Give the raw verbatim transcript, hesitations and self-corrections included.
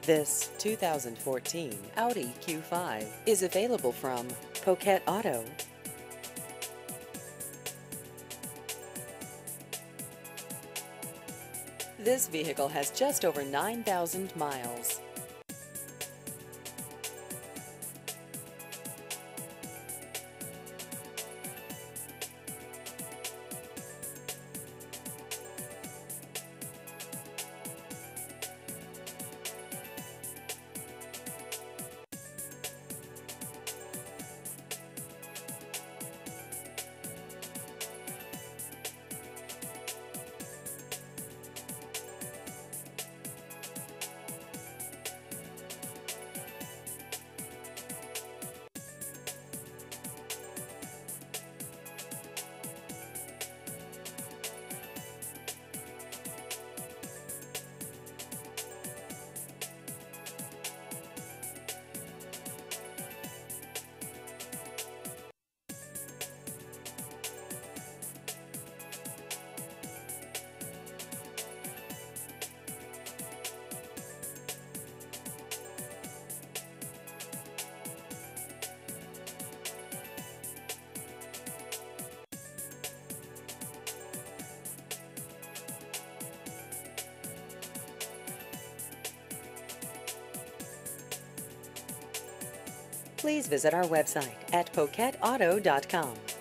This two thousand fourteen Audi Q five is available from Poquet Auto. This vehicle has just over nine thousand miles. Please visit our website at poquet auto dot com.